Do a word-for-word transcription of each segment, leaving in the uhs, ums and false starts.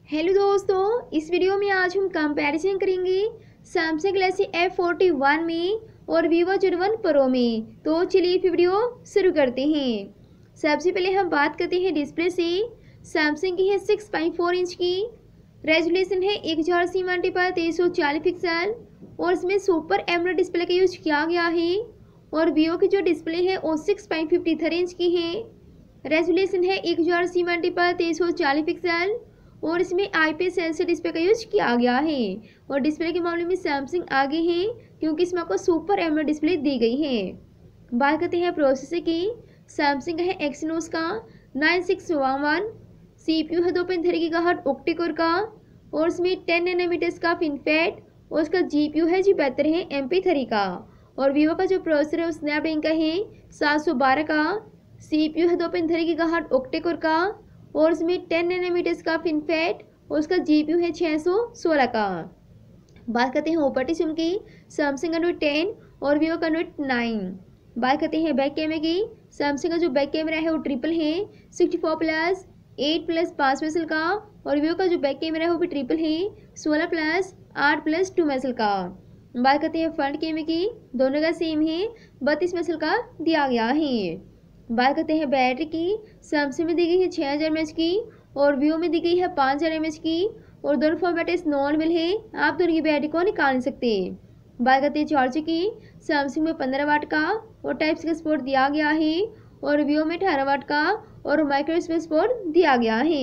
Hello दोस्तों, इस video में आज हम कंपैरिजन करेंगे Samsung Galaxy F forty one में और वीवो जेड वन प्रो में। तो चलिए वीडियो शुरू करते हैं। सबसे पहले हम बात करते हैं डिस्प्ले से। सैमसंग की है सिक्स पॉइंट फोर इंच की, रेजोल्यूशन है एक हज़ार अस्सी मल्टीप्लाई तेईस सौ चालीस पिक्सल और इसमें सुपर एमोलेड डिस्प्ले का यूज किया गया है। और वीवो की जो डिस्प्ले है वो six point fifty three inch की है, रेजोल्यूशन है एक हज़ार अस्सी मल्टीप्लाई तेईस सौ चालीस पिक्सल और इसमें आईपीएस सेंसर डिस्प्ले का यूज किया गया है। और डिस्प्ले के मामले में सैमसंग आगे है क्योंकि इसमें आपको सुपर एमोलेड डिस्प्ले दी गई है। बात करते हैं प्रोसेसर की। सैमसंग है एक्सिनोस का nine six one one, CPU है दो point three gigahertz octa core का और इसमें टेन नैनोमीटर का फिनफेट और उसका जीपीयू है जी बेहतर है एम पी थ्री का। और वीवो का जो प्रोसेसर है वो स्नैपड्रैगन का है सात सौ बारह का, सीपीयू है दो point three gigahertz octa core का और इसमें टेन नैनोमीटर का फिनफेट और उसका जीपीयू है छः सौ सोलह का। बात करते हैं ऑपरेटिंग सिस्टम की। सैमसंग एंड्रॉइड टेन और वीवो का एंड्रॉइड नाइन। बात करते हैं बैक कैमरे की। सैमसंग का जो बैक कैमरा है वो ट्रिपल है sixty four plus eight plus पाँच मेगापिक्सल का और वीवो का जो बैक कैमरा है वो भी ट्रिपल है सोलह प्लस आठ प्लस टू मेगापिक्सल का। बात करते हैं फ्रंट कैमरे की। दोनों का सेम है बत्तीस मेगापिक्सल का दिया गया है। बात करते हैं बैटरी की। सैमसंग में दी गई है छः हज़ार एम एच की और वीवो में दी गई है पाँच हज़ार एम एच की और दोनों फोन बैटरी नॉन विल है, आप दोनों की बैटरी को निकाल नहीं सकते। बात करते हैं चार्जर की। सैमसंग में पंद्रह वाट का और टाइप सी का सपोर्ट दिया गया है और वीवो में अठारह वाट का और माइक्रो यूएसबी सपोर्ट दिया गया है।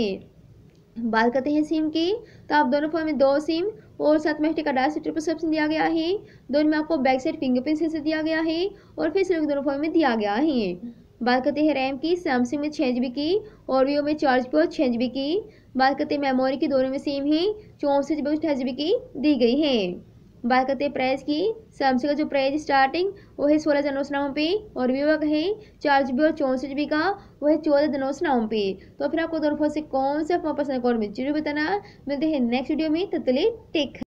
बात करते हैं सिम की। तो आप दोनों फोन में दो सिम और साथ में का डाटा ट्रिपल ऑप्शन दिया गया है। दोनों में आपको बैक साइड फिंगरप्रिंट सेंसर दिया गया है और फेस लॉक दोनों फोन में दिया गया है। बात करते हैं रैम की। सैमसंग में छः जी बी की और वीवो में चार जी बी और छः जी बी की। बात करते हैं मेमोरी की। दोनों में सेम है चौंसठ जी बी और अठारह जी बी की दी गई है। बात करते हैं प्राइस की। सैमसंग का जो प्राइस स्टार्टिंग वो है सोलह हज़ार नौ सौ नौ पे और वीवो का है चार जी बी और चौंसठ जी बी का वो है चौदह हज़ार नौ सौ नौ पे। तो फिर आपको दोनों फोन से कौन सा फोन पसंद है कौन में जरूर बताना। मिलते हैं नेक्स्ट वीडियो में, तब तक के लिए टेक